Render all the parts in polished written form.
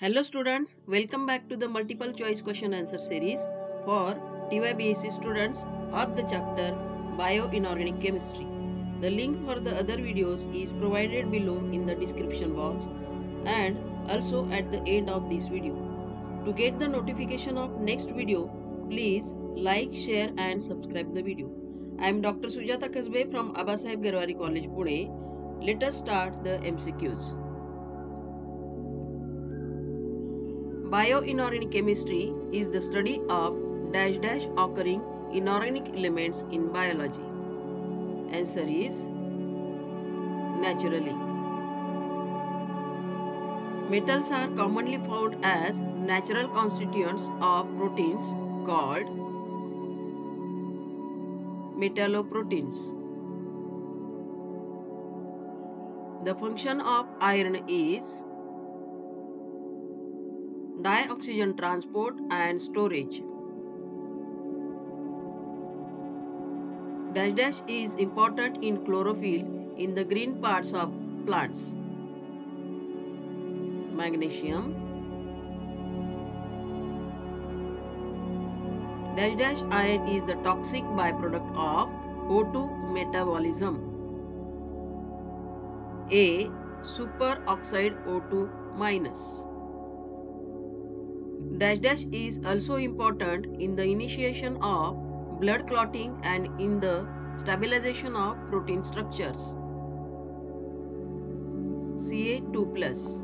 Hello students, welcome back to the multiple choice question answer series for T.Y.B.Sc students of the chapter Bioinorganic Chemistry. The link for the other videos is provided below in the description box and also at the end of this video. To get the notification of next video, please like, share and subscribe the video. I am Dr. Sujata Kasabe from ABASAHEB GARWARE College, Pune. Let us start the MCQs. Bioinorganic chemistry is the study of occurring inorganic elements in biology. Answer is naturally. Metals are commonly found as natural constituents of proteins called metalloproteins. The function of iron is dioxygen transport and storage. Is important in chlorophyll in the green parts of plants. Magnesium. Iron is the toxic byproduct of O2 metabolism. A. Superoxide O2 minus. Is also important in the initiation of blood clotting and in the stabilization of protein structures. Ca2+.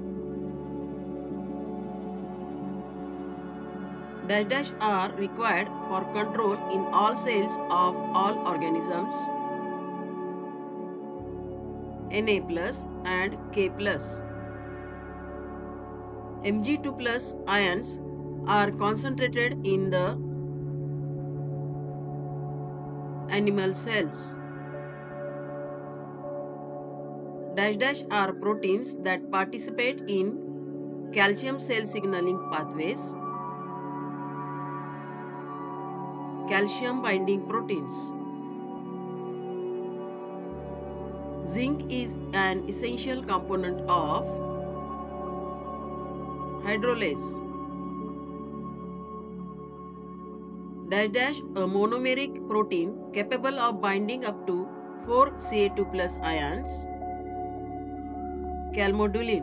Are required for control in all cells of all organisms. Na+ and K+. Mg2+ ions are concentrated in the animal cells. Are proteins that participate in calcium cell signaling pathways. Calcium binding proteins. Zinc is an essential component of hydrolase. A monomeric protein capable of binding up to 4 Ca2+ ions. Calmodulin.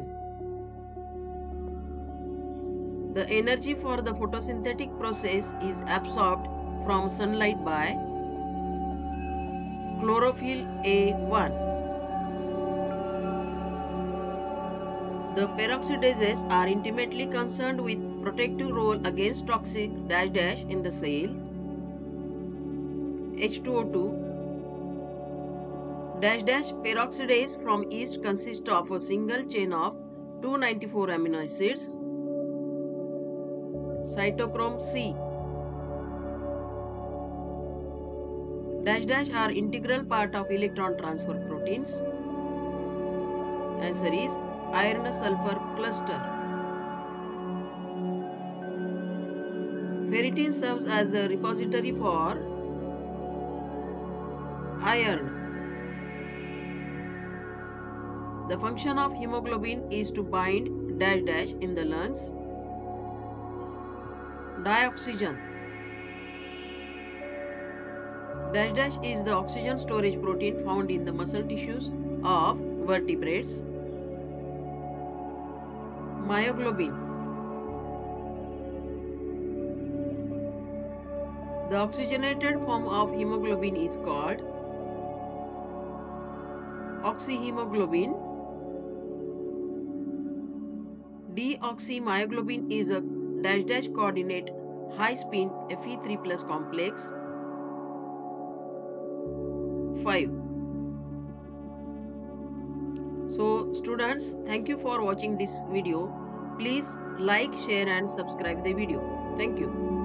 The energy for the photosynthetic process is absorbed from sunlight by chlorophyll A1. The peroxidases are intimately concerned with protective role against toxic in the cell. H2O2 peroxidase from yeast consists of a single chain of 294 amino acids. Cytochrome C. Are integral part of electron transfer proteins. Answer is iron sulfur cluster. Ferritin serves as the repository for iron. The function of hemoglobin is to bind in the lungs. Dioxygen. Is the oxygen storage protein found in the muscle tissues of vertebrates. Myoglobin. The oxygenated form of hemoglobin is called oxyhemoglobin. Deoxymyoglobin is a coordinate high spin Fe3+ complex. 5. So students, thank you for watching this video. Please like, share and subscribe the video. Thank you.